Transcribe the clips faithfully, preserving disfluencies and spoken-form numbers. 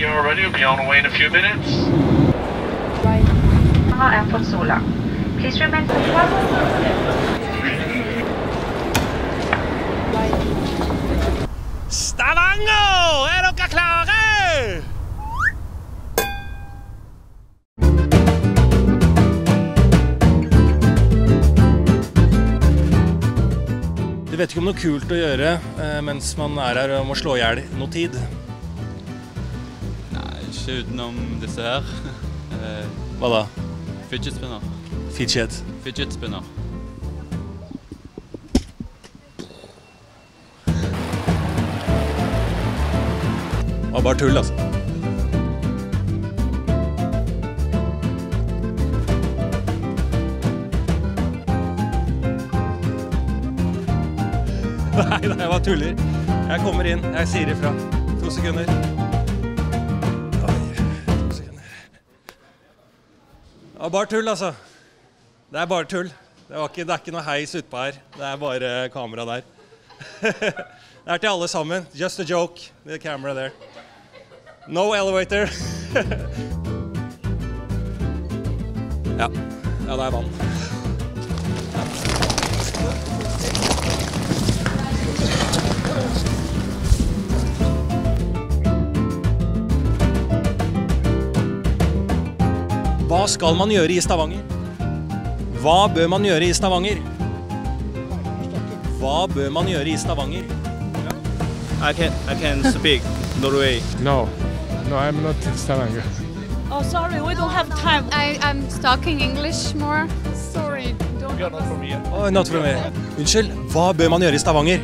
you're ready, we'll be on the way in a few minutes. Airport Sola. Please remain Stavanger! Er dere klare? Du vet ikke om noe kult å gjøre mens man er her og må slå ihjel noe tid? Nei, ikke utenom disse her. Hva da? Fidget spinner. Fidget? Fidget spinner. Det var bare tull, altså. Nei, nei, jeg bare tuller. Jeg kommer inn, jeg sier ifra. To sekunder. Oi, to sekunder. Det var bare tull, altså. Det er bare tull. Det, var ikke, det er ikke noe heis utpå her. Det er bare kamera der. Det er til alle sammen. Just a joke. The camera there. No elevator. Ja, ja, det er vann. Hva skal man gjøre i Stavanger? Hva bør man gjøre i Stavanger? Hva bør man gjøre i Stavanger? I can I can speak Norway. No, no, I'm not in Stavanger. Oh, sorry, we don't have time. I, I'm talking English more. Sorry, don't. You're not from here. Oh, not from here. Unnskyld, hva bør man gjøre i Stavanger?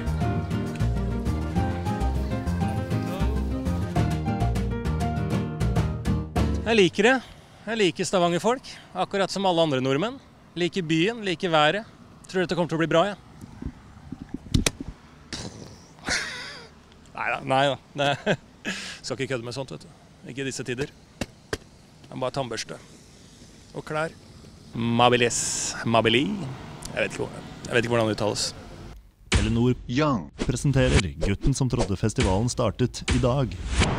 Jeg liker det. Jeg liker Stavanger-folk, akkurat som alle andre nordmenn. Liker byen, liker været. Tror dette kommer til å bli bra, ja. Neida, neida. Nei. Skal ikke kødde med sånt, vet du. Ikke i disse tider. Det er bare tannbørste. Og klær. Mabilis. Mabili. Jeg vet ikke, jeg vet ikke hvordan det uttales. Telenor Young presenterer Gutten som trodde festivalen startet i dag.